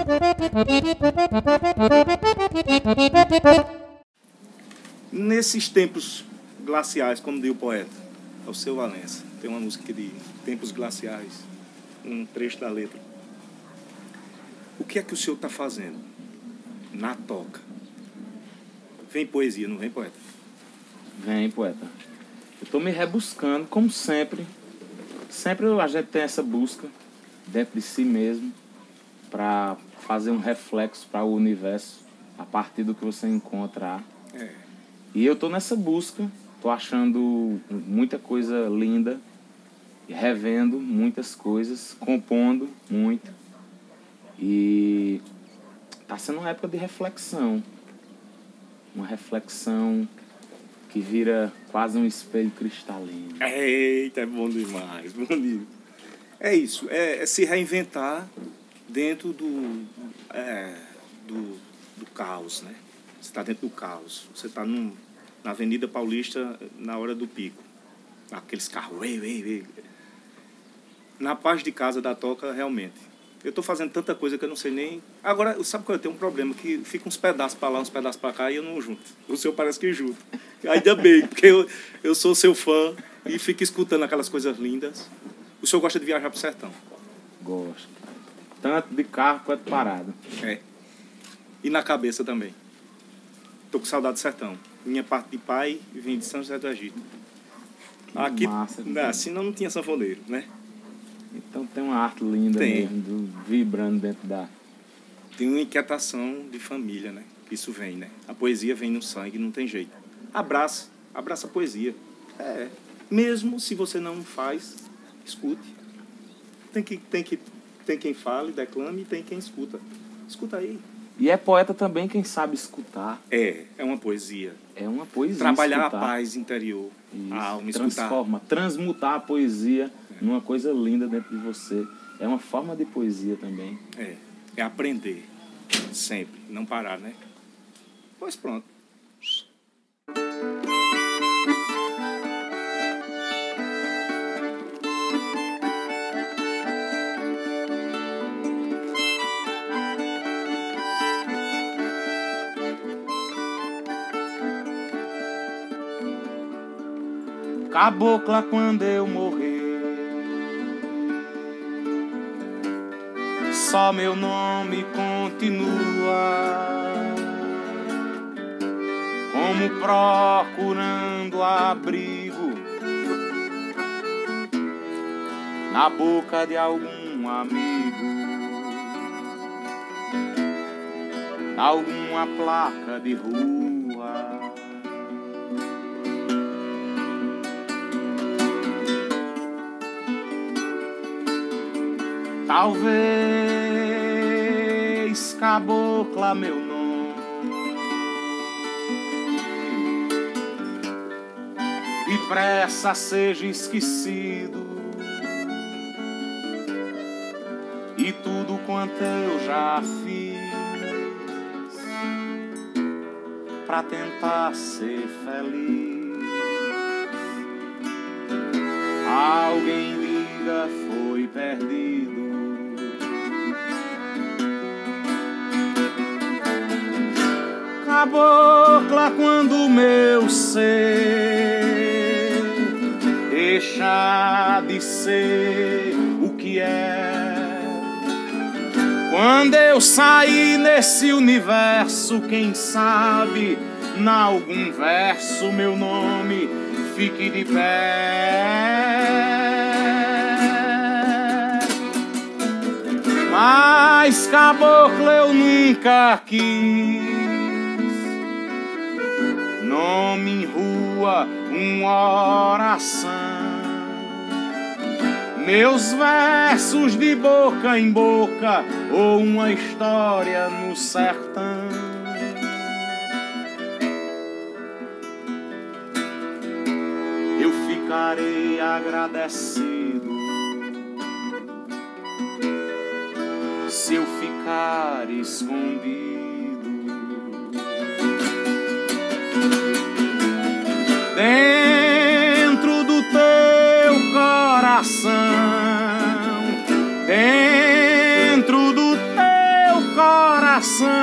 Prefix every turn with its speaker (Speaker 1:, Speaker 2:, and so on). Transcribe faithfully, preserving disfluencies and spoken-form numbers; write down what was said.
Speaker 1: Nesses tempos glaciais, como diz o poeta, é o Seu Valença. Tem uma música que diz Tempos Glaciais, um trecho da letra. O que é que o senhor está fazendo na toca? Vem poesia, não vem, poeta?
Speaker 2: Vem, poeta. Eu estou me rebuscando, como sempre. Sempre a gente tem essa busca dentro de si mesmo para fazer um reflexo para o universo a partir do que você encontra.
Speaker 1: É.
Speaker 2: E eu estou nessa busca, estou achando muita coisa linda, revendo muitas coisas, compondo muito. E está sendo uma época de reflexão. Uma reflexão que vira quase um espelho cristalino.
Speaker 1: Eita, é bom demais, bonito. É isso, é, é se reinventar dentro do, é, do, do caos, né? Você está dentro do caos. Você está na Avenida Paulista na hora do pico. Aqueles carros, ei, ei, ei. Na paz de casa da toca, realmente. Eu estou fazendo tanta coisa que eu não sei nem... Agora, sabe qual eu tenho um problema? Que fica uns pedaços para lá, uns pedaços para cá e eu não junto. O senhor parece que junta. Ainda bem, porque eu, eu sou seu fã e fico escutando aquelas coisas lindas. O senhor gosta de viajar pro sertão?
Speaker 2: Gosto. Tanto de carro quanto parado.
Speaker 1: É. E na cabeça também. Tô com saudade do sertão. Minha parte de pai vem de São José do Egito. Aqui,
Speaker 2: massa,
Speaker 1: não, senão não tinha sanfoneiro, né?
Speaker 2: Então tem uma arte linda
Speaker 1: tem.
Speaker 2: mesmo, do, vibrando dentro da...
Speaker 1: Tem uma inquietação de família, né? Isso vem, né? A poesia vem no sangue, não tem jeito. Abraça, abraça a poesia. É. Mesmo se você não faz, escute. Tem, que, tem, que, tem quem fale, declame, e tem quem escuta. Escuta aí.
Speaker 2: E é poeta também quem sabe escutar.
Speaker 1: É, é uma poesia.
Speaker 2: É uma poesia.
Speaker 1: Trabalhar
Speaker 2: escutar.
Speaker 1: a paz interior,
Speaker 2: Isso,
Speaker 1: a alma, escutar.
Speaker 2: Transforma, transmutar a poesia é. numa coisa linda dentro de você. É uma forma de poesia também.
Speaker 1: É, é aprender. Sempre, não parar, né? Pois pronto.
Speaker 2: Cabocla, quando eu morrer, só meu nome continua, como procurando abrigo na boca de algum amigo, alguma placa de rua. Talvez cabocla meu nome depressa seja esquecido, e tudo quanto eu já fiz pra tentar ser feliz, alguém diga foi perdido. Cabocla, quando meu ser deixa de ser o que é, quando eu sair nesse universo, quem sabe, na algum verso meu nome fique de pé. Mas cabocla eu nunca quis nome em rua, uma oração, meus versos de boca em boca, ou uma história no sertão. Eu ficarei agradecido se eu ficar escondido dentro do teu coração, dentro do teu
Speaker 1: coração.